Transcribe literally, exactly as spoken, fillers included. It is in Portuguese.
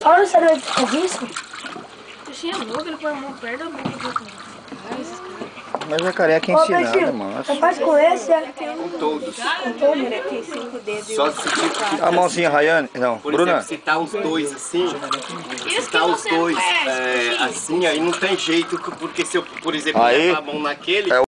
Olha, você vai fazer isso? Você é louco, ele põe a mão perto da boca. Mas jacaré é quem Ô, ensinar, né, Priscila, mano? você faz com esse? É? Com todos. Com todo? Ele tem cinco dedos e Só outro se tem tipo, quatro. A mãozinha, Rayane. Não, por Bruna. exemplo, se tá os dois assim, Isso se que tá os você não dois conhece, é, Priscila. assim, aí não tem jeito, porque se eu, por exemplo, Aí- levar a mão naquele, É